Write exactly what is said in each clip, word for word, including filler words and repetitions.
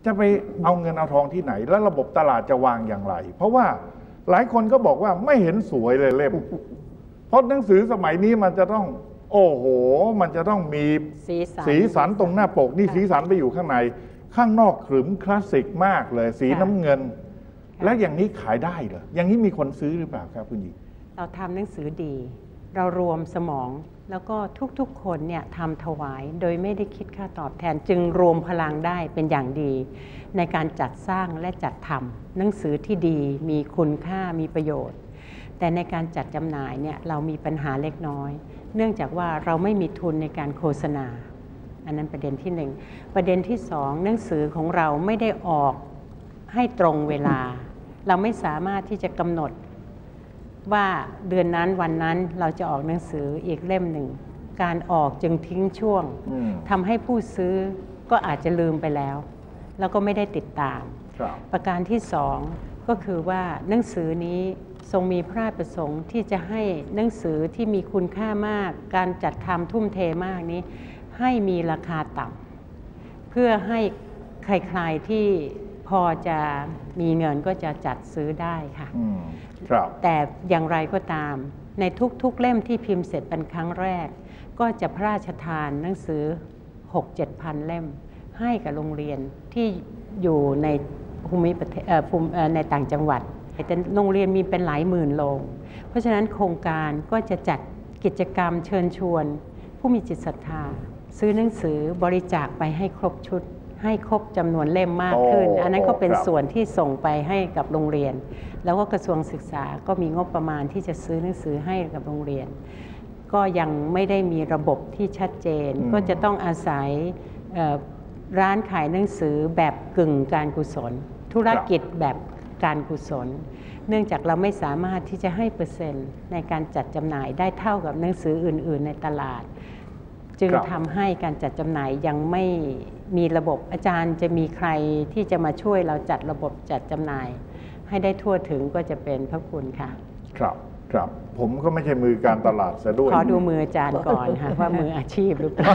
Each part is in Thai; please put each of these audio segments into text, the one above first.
จะไปเอาเงินเอาทองที่ไหนแล้วระบบตลาดจะวางอย่างไรเพราะว่าหลายคนก็บอกว่าไม่เห็นสวยเลยเล่มเพราะหนังสือสมัยนี้มันจะต้องโอ้โหมันจะต้องมีสีสันสีสันตรงหน้าปกนี่สีสันไปอยู่ข้างในข้างนอกขรึมคลาสสิกมากเลยสีน้ำเงินแล้วอย่างนี้ขายได้เหรออย่างนี้มีคนซื้อหรือเปล่าครับคุณหญิงเราทำหนังสือดีเรารวมสมองแล้วก็ทุกๆคนเนี่ยทำถวายโดยไม่ได้คิดค่าตอบแทนจึงรวมพลังได้เป็นอย่างดีในการจัดสร้างและจัดทำหนังสือที่ดีมีคุณค่ามีประโยชน์แต่ในการจัดจำหน่ายเนี่ยเรามีปัญหาเล็กน้อยเนื่องจากว่าเราไม่มีทุนในการโฆษณาอันนั้นประเด็นที่หนึ่งประเด็นที่สองหนังสือของเราไม่ได้ออกให้ตรงเวลาเราไม่สามารถที่จะกำหนดว่าเดือนนั้นวันนั้นเราจะออกหนังสืออีกเล่มหนึ่งการออกจึงทิ้งช่วงทำให้ผู้ซื้อก็อาจจะลืมไปแล้วแล้วก็ไม่ได้ติดตามประการที่สองก็คือว่าหนังสือนี้ทรงมีพระราชประสงค์ที่จะให้หนังสือที่มีคุณค่ามากการจัดทำทุ่มเทมากนี้ให้มีราคาต่ำเพื่อให้ใครๆที่พอจะมีเงินก็จะจัดซื้อได้ค่ะแต่อย่างไรก็ตามในทุกๆเล่มที่พิมพ์เสร็จเป็นครั้งแรกก็จะพระราชทานหนังสือ หกเจ็ด พันเล่มให้กับโรงเรียนที่อยู่ในภูมิประเทศในต่างจังหวัดแต่โรงเรียนมีเป็นหลายหมื่นโรงเพราะฉะนั้นโครงการก็จะจัดกิจกรรมเชิญชวนผู้มีจิตศรัทธาซื้อหนังสือบริจาคไปให้ครบชุดให้ครบจำนวนเล่มมากขึ้นอันนั้นก็เป็นส่วนที่ส่งไปให้กับโรงเรียนแล้วก็กระทรวงศึกษาก็มีงบประมาณที่จะซื้อหนังสือให้กับโรงเรียนก็ยังไม่ได้มีระบบที่ชัดเจนก็จะต้องอาศัยร้านขายหนังสือแบบกึ่งการกุศลธุรกิจแบบการกุศลเนื่องจากเราไม่สามารถที่จะให้เปอร์เซ็นต์ในการจัดจำหน่ายได้เท่ากับหนังสืออื่นๆในตลาดจึงทำให้การจัดจำหน่ายยังไม่มีระบบอาจารย์จะมีใครที่จะมาช่วยเราจัดระบบจัดจำหน่ายให้ได้ทั่วถึงก็จะเป็นพระคุณค่ะครับครับผมก็ไม่ใช่มือการตลาดซะด้วยขอดูมืออาจารย์ก่อนค่ะว่ามืออาชีพหรือเปล่า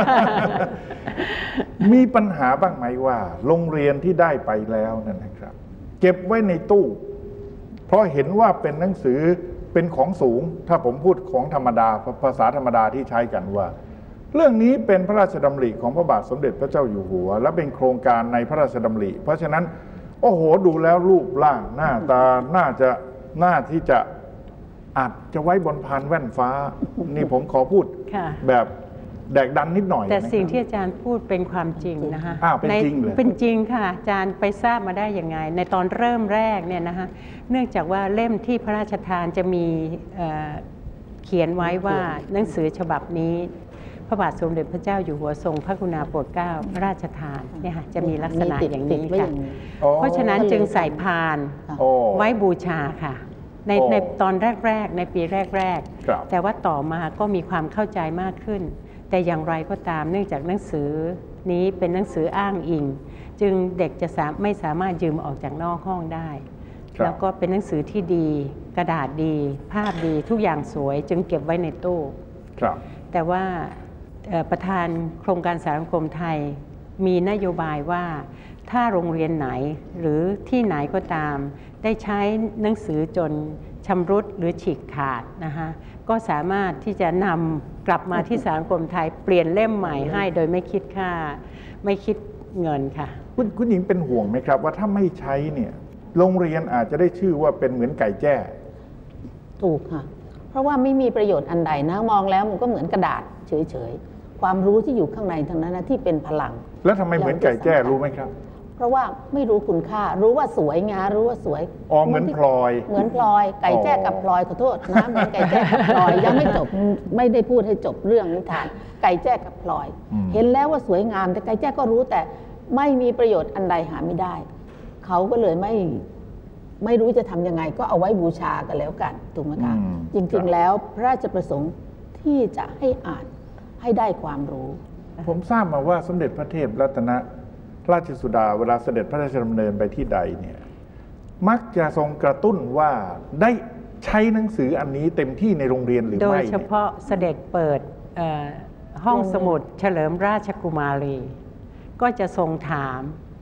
มีปัญหาบ้างไหมว่าโรงเรียนที่ได้ไปแล้วนั่นนะครับเก็บไว้ในตู้เพราะเห็นว่าเป็นหนังสือเป็นของสูงถ้าผมพูดของธรรมดาภาษาธรรมดาที่ใช้กันว่าเรื่องนี้เป็นพระราชดำริของพระบาทสมเด็จพระเจ้าอยู่หัวและเป็นโครงการในพระราชดำริเพราะฉะนั้นโอ้โหดูแล้วรูปร่างหน้าตาน่าจะน่าที่จะอาจจะไว้บนพานแว่นฟ้านี่ผมขอพูดแบบแดกดันนิดหน่อยแต่สิ่งที่อาจารย์พูดเป็นความจริงนะคะเป็นจริงเลยเป็นจริงค่ะอาจารย์ไปทราบมาได้ยังไงในตอนเริ่มแรกเนี่ยนะคะเนื่องจากว่าเล่มที่พระราชทานจะมีเขียนไว้ว่าหนังสือฉบับนี้พระบาทสมเด็จพระเจ้าอยู่หัวทรงพระกรุณาโปรดเกล้าพระราชทานเนี่ยค่ะจะมีลักษณะอย่างนี้ค่ะเพราะฉะนั้นจึงใส่พานไว้บูชาค่ะในในตอนแรกๆในปีแรกๆแต่ว่าต่อมาก็มีความเข้าใจมากขึ้นแต่อย่างไรก็ตามเนื่องจากหนังสือนี้เป็นหนังสืออ้างอิงจึงเด็กจะไม่สามารถยืมออกจากนอกห้องได้แล้วก็เป็นหนังสือที่ดีกระดาษดีภาพดีทุกอย่างสวยจึงเก็บไว้ในตู้แต่ว่าประธานโครงการสารสังคมไทยมีนโยบายว่าถ้าโรงเรียนไหนหรือที่ไหนก็ตามได้ใช้หนังสือจนชำรุดหรือฉีกขาดนะคะก็สามารถที่จะนำกลับมาที่สารสังคมไทยเปลี่ยนเล่มใหม่ให้โดยไม่คิดค่าไม่คิดเงินค่ะคุณคุณหญิงเป็นห่วงไหมครับว่าถ้าไม่ใช้เนี่ยโรงเรียนอาจจะได้ชื่อว่าเป็นเหมือนไก่แจ้ถูกค่ะเพราะว่าไม่มีประโยชน์อันใดนะมองแล้วมันก็เหมือนกระดาษเฉยๆความรู้ที่อยู่ข้างในทั้งนั้นนะที่เป็นพลังแล้วทำไมเหมือนไก่แจ้รู้ไหมครับเพราะว่าไม่รู้คุณค่ารู้ว่าสวยงารู้ว่าสวยอ๋อเหมือนพลอยเหมือนพลอยไก่แจ้กับพลอยขอโทษนะเหมือนไก่แจ้กับพลอยยังไม่จบไม่ได้พูดให้จบเรื่องนิทานไก่แจ้กับพลอยเห็นแล้วว่าสวยงามแต่ไก่แจ้ก็รู้แต่ไม่มีประโยชน์อันใดหาไม่ได้เขาก็เลยไม่ไม่รู้จะทำยังไงก็เอาไว้บูชากันแล้วกันถูกไหมคะจริงๆแล้วพระราชประสงค์ที่จะให้อ่านให้ได้ความรู้ผมทราบมาว่าสมเด็จพระเทพรัตนราชสุดาเวลาเสด็จพระราชดำเนินไปที่ใดเนี่ยมักจะทรงกระตุ้นว่าได้ใช้หนังสืออันนี้เต็มที่ในโรงเรียนหรือไม่โดยเฉพาะเสด็จเปิดห้องสมุดเฉลิมราชกุมารีก็จะทรงถาม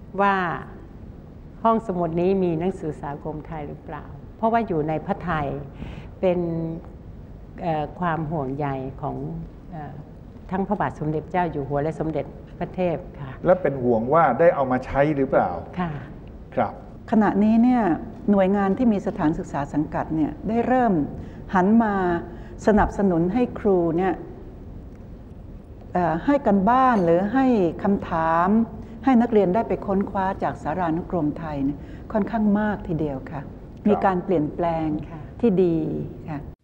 ว่าห้องสมุดนี้มีหนังสือสากลไทยหรือเปล่าเพราะว่าอยู่ในพระไทยเป็นความห่วงใยของทั้งพระบาทสมเด็จเจ้าอยู่หัวและสมเด็จพระเทพค่ะและเป็นห่วงว่าได้เอามาใช้หรือเปล่าค่ะครับขณะนี้เนี่ยหน่วยงานที่มีสถานศึกษาสังกัดเนี่ยได้เริ่มหันมาสนับสนุนให้ครูเนี่ยให้กันบ้านหรือให้คำถามให้นักเรียนได้ไปค้นคว้าจากสารานุกรมไทยค่อนข้างมากทีเดียวค่ะมีการเปลี่ยนแปลงที่ดีค่ะ